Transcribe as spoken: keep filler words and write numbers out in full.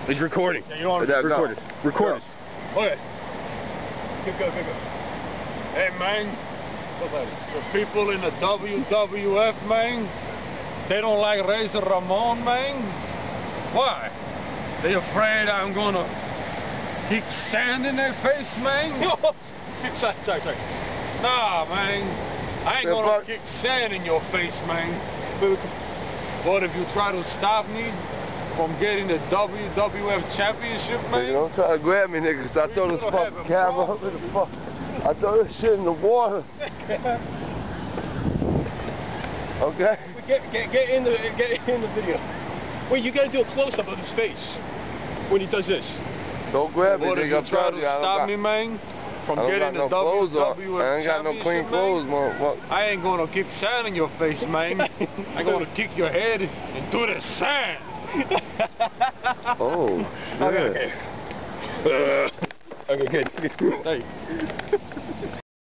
He's recording. Yeah, you don't want to record us. Record us. Okay. Good go, good go. Hey, man. The people in the W W F, man, they don't like Razor Ramon, man. Why? They afraid I'm gonna kick sand in their face, man? sorry, sorry, sorry. Nah, man. I ain't gonna kick sand in your face, man. But if you try to stop me from getting the W W F championship, man. Nigga, don't try to grab me, nigga, cause I throw this fucking camera up in the fuck. I throw this shit in the water. Okay? Get, get, get in the get in the video. Wait, you gotta do a close up of his face when he does this. Don't grab me, What nigga. if you try to stop got, me, man, from I getting no the W W F I ain't got no clean clothes, motherfucker. I ain't gonna kick sand in your face, man. I'm gonna kick your head into the sand. Oh, okay, yeah. okay. Okay, good. Hey.